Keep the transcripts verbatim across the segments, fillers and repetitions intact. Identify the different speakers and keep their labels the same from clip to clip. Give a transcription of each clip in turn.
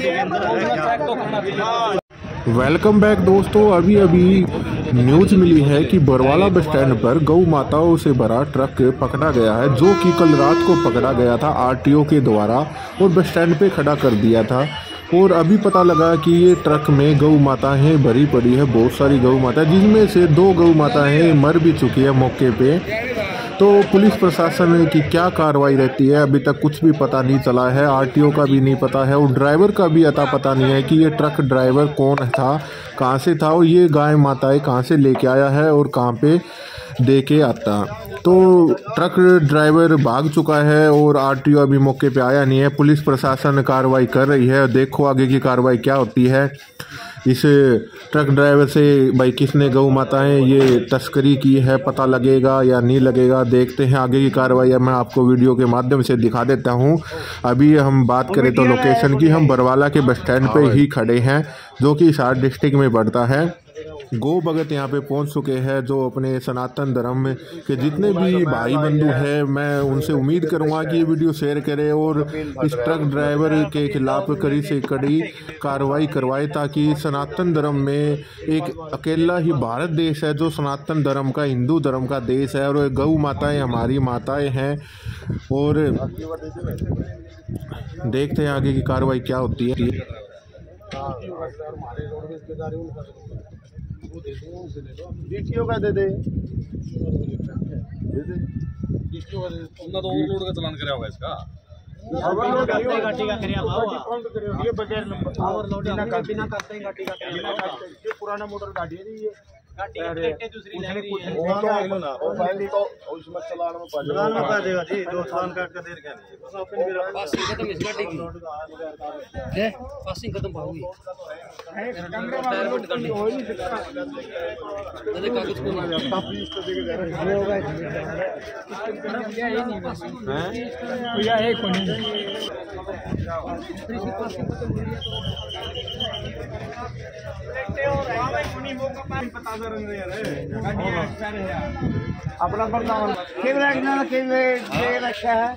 Speaker 1: Welcome back दोस्तों। अभी अभी न्यूज मिली है कि बरवाला बस स्टैंड पर गौ माताओं से भरा ट्रक पकड़ा गया है, जो कि कल रात को पकड़ा गया था आरटीओ के द्वारा और बस स्टैंड पे खड़ा कर दिया था। और अभी पता लगा कि ये ट्रक में गौ माताएं भरी पड़ी है, बहुत सारी गौ माता, जिसमें से दो गौ माताएं मर भी चुकी है मौके पे। तो पुलिस प्रशासन की क्या कार्रवाई रहती है अभी तक कुछ भी पता नहीं चला है, आरटीओ का भी नहीं पता है और ड्राइवर का भी अता पता नहीं है कि ये ट्रक ड्राइवर कौन था, कहां से था और ये गाय माताएं कहां से लेके आया है और कहां पे दे के आता। तो ट्रक ड्राइवर भाग चुका है और आरटीओ अभी मौके पे आया नहीं है। पुलिस प्रशासन कार्रवाई कर रही है, देखो आगे की कार्रवाई क्या होती है। इस ट्रक ड्राइवर से भाई किसने गौ माताएं ये तस्करी की है पता लगेगा या नहीं लगेगा, देखते हैं आगे की कार्रवाई। मैं आपको वीडियो के माध्यम से दिखा देता हूं। अभी हम बात करें तो लोकेशन की, हम बरवाला के बस स्टैंड पे ही खड़े हैं, जो कि हिसार डिस्ट्रिक्ट में पड़ता है। गौ भगत यहाँ पे पहुँच चुके हैं, जो अपने सनातन धर्म के जितने भी भाई बंधु हैं, मैं उनसे उम्मीद करूँगा कि ये वीडियो शेयर करें और इस ट्रक ड्राइवर के खिलाफ कड़ी से कड़ी कार्रवाई करवाए, ताकि सनातन धर्म में एक अकेला ही भारत देश है जो सनातन धर्म का, हिंदू धर्म का देश है और गौ माताएं हमारी माताएं हैं। और देखते हैं आगे की कार्रवाई क्या होती है।
Speaker 2: डीटीओ का दे दे, दे दे डीटीओ का दे दे। तो ओवरलोड का चालान कराया होगा इसका, ओवरलोड करते ही गाड़ी का कराया हुआ काउंट करियो। ये बगैर नंबर ओवरलोड बिना बिना करते ही गाड़ी का कराया। ये पुराना मोटर गाड़ी है ये गाड़ी ट्रैक्टर दूसरी लग रही है। वो तो आइलो ना वो फाइल तो उसमें चालान में पा चालान में पा देगा जी। दो चालान काट कर देर क्या नहीं बस अपन मेरा पासिंग खत्म इस गाड़ी की है, पासिंग खत्म पाऊंगी टायर बट करनी हो ही नहीं सकता। दादा कागज को ना काफी इस तरह के जा रहे हैं होगा क्या ये नहीं बस हैं भैया एक को नहीं अपना बर्दाश्त अच्छा है।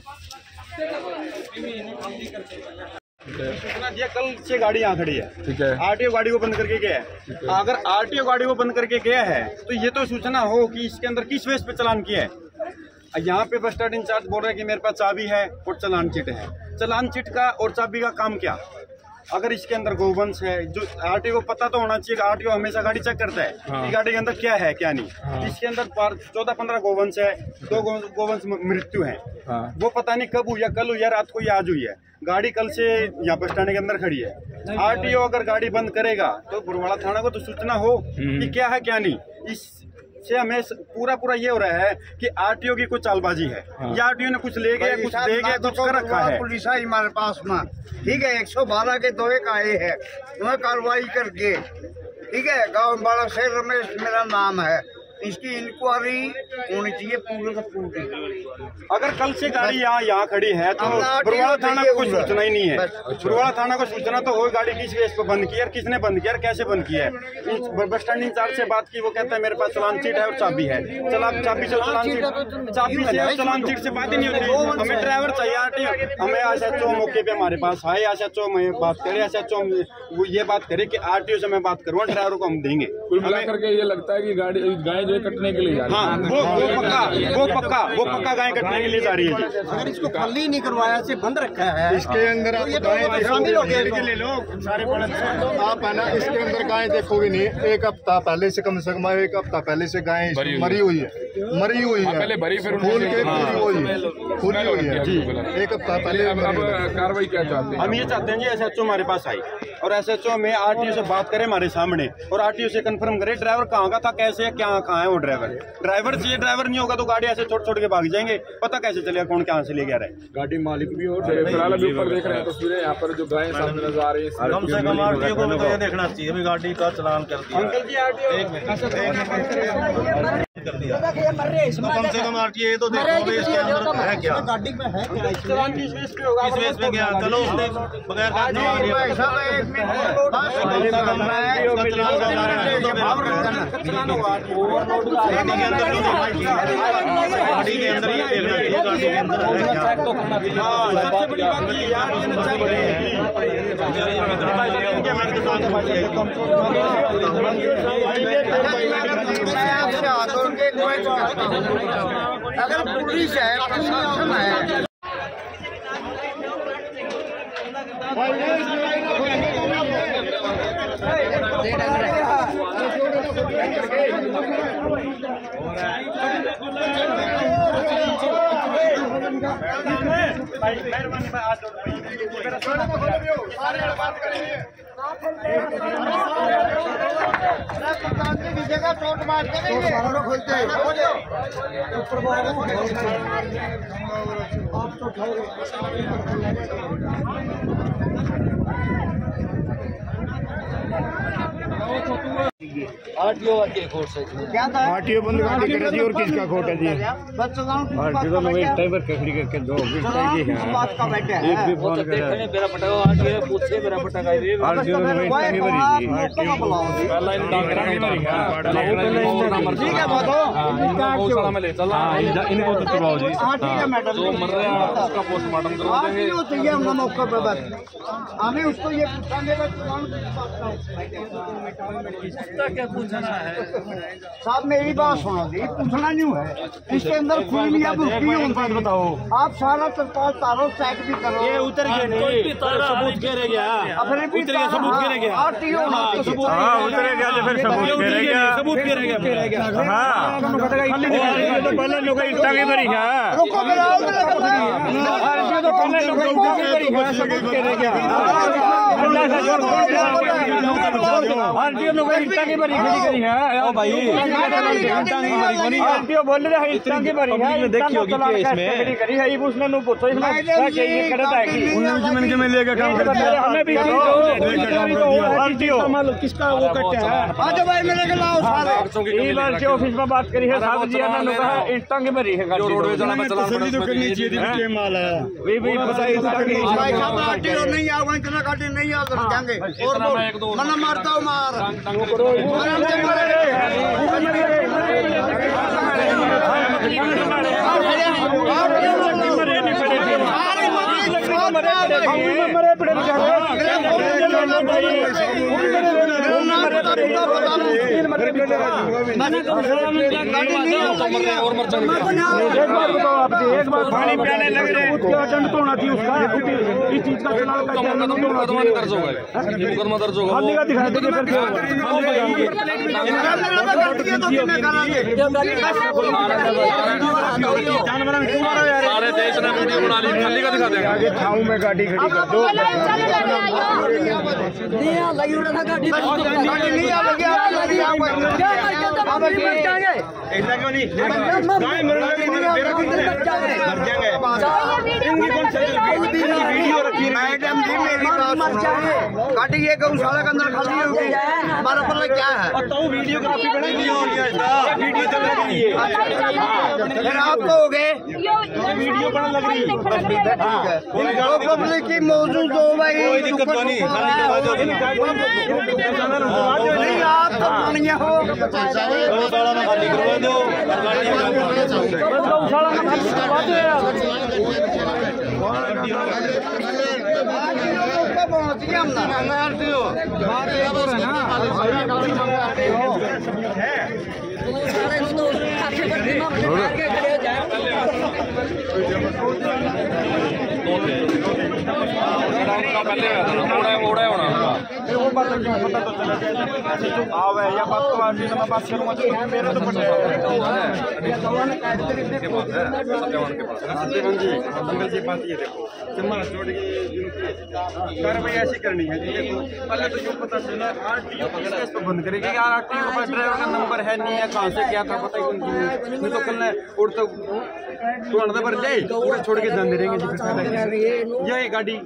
Speaker 2: कल से गाड़ी यहाँ खड़ी है, ठीक है। आरटीओ गाड़ी को बंद करके गया है। अगर आरटीओ गाड़ी को बंद करके गया है तो ये तो सूचना हो कि इसके अंदर किस बेस पे चालान किया है। यहाँ पे बस स्टैंड इंचार्ज बोल रहा है कि मेरे पास चाबी है और चालान चिट है। चालान चिट का और चाबी का काम क्या? अगर इसके अंदर गोवंश है, जो आरटीओ को पता तो होना चाहिए। आरटीओ हमेशा गाड़ी चेक करता है हाँ। कि गाड़ी के अंदर क्या है क्या नहीं हाँ। इसके अंदर चौदह पंद्रह गोवंश है, दो गोवंश मृत्यु है हाँ। वो पता नहीं कब हुई है, कल हुई है, रात को या आज हुई है। गाड़ी कल से यहाँ बस स्टैंड के अंदर खड़ी है। आरटीओ अगर गाड़ी बंद करेगा तो बरवाला थाना को तो सूचना हो कि क्या है क्या नहीं। इस से हमें पूरा पूरा ये हो रहा है कि आरटीओ की कुछ चालबाजी है हाँ। या आरटीओ ने कुछ ले गया, कुछ दे गया, कुछ कर रखा है। पुलिस आई हमारे पास में, ठीक है। एक सौ बारह के दो एक आए हैं, उन्हें कार्रवाई करके, ठीक है। गाँव बाड़ा से रमेश मेरा नाम है, इसकी इंक्वायरी होनी चाहिए पूरे का पूरी। अगर कल से गाड़ी यहाँ यहाँ खड़ी है तो बरवाला थाना को कोई सूचना ही नहीं है। बरवाला थाना को सूचना तो हो गाड़ी किस बेस पर बंद की है, किसने बंद किया, कैसे बंद किया है। बस स्टैंड इंचार्ज से बात की, वो कहता है मेरे पास चालान सीट है और चाबी है। चला चाबी से चालान सीट, चाबी से चालान सीट से बात ही नहीं होती। हमें ड्राइवर चाहिए आरटीओ, हमें एसएचओ मौके पे हमारे पास है। एसएचओ में बात करे, एसएचओ वो ये बात करे कि आरटीओ से मैं बात करूँ, ड्राइवर को हम देंगे।
Speaker 3: कुल मिलाकर के ये लगता है कि गाड़ी गाय कटने के लिए
Speaker 2: हाँ, वो वो पक्का वो पक्का वो पक्का गाय कटने के लिए जा रही है। अगर इसको खाली नहीं करवाया, सिर्फ बंद रखा है, इसके अंदर आप गाय शामिल हो गए ले लो सारे पड़े आप है ना। इसके अंदर गाय देखोगे नहीं, एक हफ्ता पहले से, कम से कम एक हफ्ता पहले से गाय मरी हुई है, मरी हुई है पहले भरी, फिर फूल के पूरी हुई पूरी हुई है जी। एक हफ्ता पहले
Speaker 3: कार्रवाई क्या चाहते हैं?
Speaker 2: हम ये चाहते हैं जी एसएचओ हमारे पास आई और एसएचओ में आरटीओ से बात करे हमारे सामने और आरटीओ से कंफर्म करे ड्राइवर कहाँ का था, कैसे क्या कहाँ है वो ड्राइवर। ड्राइवर चाहिए, ड्राइवर नहीं होगा तो गाड़ी ऐसे छोड़ छोड़ के भाग जाएंगे, पता कैसे चलेगा कौन कहाँ से ले गया रहे। गाड़ी मालिक भी हो।
Speaker 3: फिलहाल अभी ऊपर देख रहे हैं तस्वीरें, यहाँ पर जो गाय सामने नजर आ रही है,
Speaker 2: कम से कम आरटीओ को देखना चाहिए गाड़ी का चालान कर दिया। अंकल जी आरटीओ
Speaker 4: कर दिया, तो कम से कम आरटीए तो देखो इसके अंदर है क्या, गाड़ी में है क्या, किस बेस पे गया। चलो उसने बगैर गाड़ी के अंदर ये देखना चाहिए, गाड़ी के अंदर है क्या। सबसे बड़ी बात ये यार ये ना चाहिए अगर पुलिस है मेहरबानी बात करेंगे जगह चोट मार के खोलते हैं आप तो आरटीओ क्या था, आरटीओ बंद कर दी और किसका खोट है जी, आरटीओ तो एक टाइम पर खड़ी करके दो बात का बैठे एक भी फोन कर मेरा पटाखा आरटीओ पूछे मेरा पटाखा ये आरटीओ में नहीं भरी पहला इन डांगरा नहीं भरी ठीक है बताओ गौशाला में ले चला इनको तो चुराओ जी, हां ठीक है मैडम जो मर रहा है उसका पोस्टमार्टम करवा देंगे, वो चाहिए हम मौके पे बस हमें उसको ये पूछेंगे क्या पूछना है साहब, मेरी बात सुनो जी, पूछना नहीं है इसके अंदर खुली लिया बात बताओ, आप सारा तरपाल तारो चेक भी करो, ये उतर गया नहीं सबूत कह रह गया, अपने उतर गया सबूत कह रह गया, आरटीओ सबूत हां उतर गया तो फिर सबूत कह रह गया, सबूत कह रह गया हां तो पहले लोग इट्टा की भरी है, रुको आरटीओ तो पहले लोग इट्टा की भरी है, सबूत कह रह गया आरटीओ लोग इट्टा की भरी खड़ी करी है ओ भाई, आरटीओ बोल रहे हैं इट्टा की भरी है, देखियो कि इसमें खड़ी करी है, ये उसने नु पूछो इसमें क्या चाहिए खड़ा है कि उन्होंने जमीन के में लेके काम कर दिया, हमें भी आरटीओ मालूम किसका वो कट्टा है, आ जाओ भाई मेरे के लाओ सारे ये बार के ऑफिस में बात करी है साहब जी, ने कहा इट्टा की भरी है, जो रोडवे चला में चला तसल्ली तो करनी चाहिए के माल है वे भी बताइए इट्टा की भाई साहब आरटीओ नहीं आऊंगा इतना काटे नहीं आ जाएंगे और मना मारता हूं मार एक बार पानी पियाने लग रहे दंड तो होना चाहिए उसका, इस चीज का चलान का दर्ज होगा, मुकदमा दर्ज होगा, दिखा देंगे सारे देश ने वीडियो बना ली, खाली का दिखा देंगे आगे छाऊ में गाड़ी खड़ी कर दो, ऐसा क्यों नहीं वीडियो रखी मैडम जी मेरी बात गाड़ी ये गौशाला के अंदर खाली होगी, हमारा पता क्या है बताओ, वीडियोग्राफी बड़ी नहीं हो रही है, वीडियो चल रही है फिर आप कहोगे वीडियो बड़ा लग रही है, पब्लिक की मौजूद हो भाई कोई दिक्कत नहीं, नहीं आप तो मानिए हो गौशाला में खाली करवा दो, गौशाला में खाली करवा दो यार पहुंच गया हम ना आरटीओ बात ये हो रहा कार्रवाई ऐसी करनी है, देखो पहले तो जो पता चला आरटीओ को बंद करेगी, आरटीओ का ड्राइवर का नंबर है नहीं है, कहाँ से क्या था पता ही नहीं, तो कल और तो
Speaker 2: तू अंदर पर ले पूरा छोड़ के जान दे रहेंगे जी फिर ये गाड़ी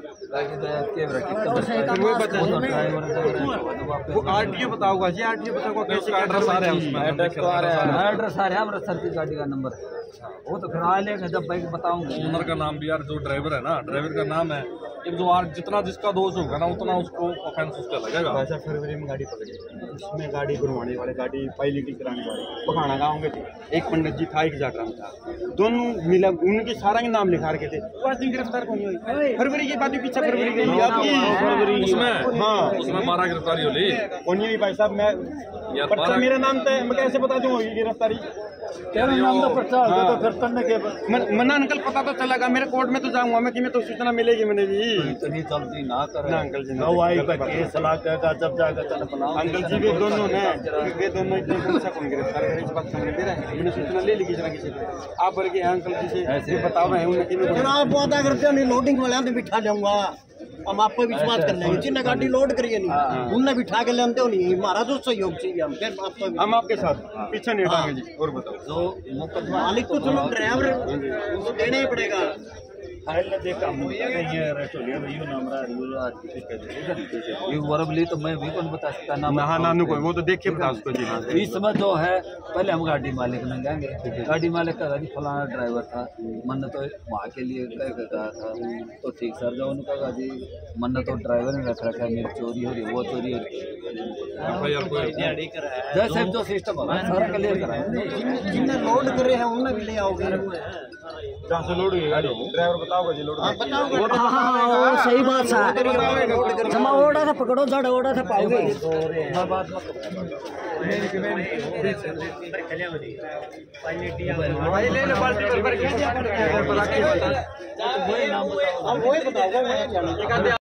Speaker 2: वो आरटीओ बताओगा जी आरटीओ बताओगा कैसे एड्रेस आ रहा है उसमें एड्रेस तो आ रहा है
Speaker 4: एड्रेस आ रहा है अमृतसर की गाड़ी का नंबर वो तो फिर आ लेगा जब बाइक बताऊंगा।
Speaker 3: ओनर का नाम भी यार जो ड्राइवर है ना ड्राइवर का नाम है एक जो आर जितना जिसका दोष होगा ना उतना उसको ऑफेंस उसका लगेगा।
Speaker 2: ऐसा फरवरी में गाड़ी पकड़ी उसमें गाड़ी बनवाने वाले गाड़ी पहली की कराने वाले पखाना गाँव के थे एक पंडित जी था एक जागरण था दोनों मिला उनके सारा के नाम लिखा रखे थे पाँच दिन गिरफ्तार कौन हुई फरवरी की बात पीछे फरवरी गई आपकी
Speaker 3: उसमें हाँ उसमें बारह गिरफ्तारी हो ली
Speaker 2: कौन हुई भाई साहब मैं पर्चा मेरा नाम तय मैं कैसे बता दूँ गिरफ्तारी
Speaker 4: तेरा नाम तो पर्चा तो फिर करने के
Speaker 2: मना अंकल पता तो चलेगा मेरे कोर्ट में तो जाऊंगा मैं कि मैं तो सूचना मिलेगी मैंने जी
Speaker 4: इतनी जल्दी ना कर
Speaker 2: ना अंकल जी
Speaker 4: गवाही का केस सलाह का जब जाकर तन बनाओ
Speaker 2: अंकल जी वे दोनों ने वे दोनों इतने कौन सा कौन गिरफ्तार करे इस बात समझ दे रहा है मैंने सूचना ले ली किसी ना किसी से आप बोल के अंकल जी से ऐसे बताओ मैं उन्हें
Speaker 5: जनाब वादा करते नहीं लोडिंग वाले ने बिठा जाऊंगा हम आप पे विश्वास कर लेंगे जिन्हें गाड़ी लोड करिए नहीं उनने बिठा के लेते हो नहीं हमारा तो सहयोग चाहिए हम फिर आप
Speaker 2: हम आपके साथ पीछे नहीं हटाएंगे जी और बताओ
Speaker 5: जो मुकदमा मालिक को चलो ड्राइवर उनको देना ही पड़ेगा
Speaker 4: वरबली तो मैं भी कौन बता सकता ना
Speaker 2: हाँ नानू को वो तो देख के बता उसको जी
Speaker 4: इस समय जो है पहले हम गाड़ी मालिक में जाएंगे गाड़ी मालिक का गाड़ी फलाना ड्राइवर था मन तो वहाँ के लिए कह रहा था तो ठीक सर जो उनका गाड़ी मन तो ड्राइवर ने रख रखा है मेरी चोरी हो रही वो चोरी हो रही जैसे जो सिस्टम है सारा क्लियर कराए
Speaker 5: जिन्हें लोड करे हैं उन्हें भी ले आओगे
Speaker 2: जहाँ से लोड हुई गाड़ी ड्राइवर बताओगे जी लोड
Speaker 5: सही बात है जमा ओड़ा था पकड़ो जड़ ओड़ा था पाओगे
Speaker 2: ले ले बाल्टी भर के
Speaker 5: वही बताओगे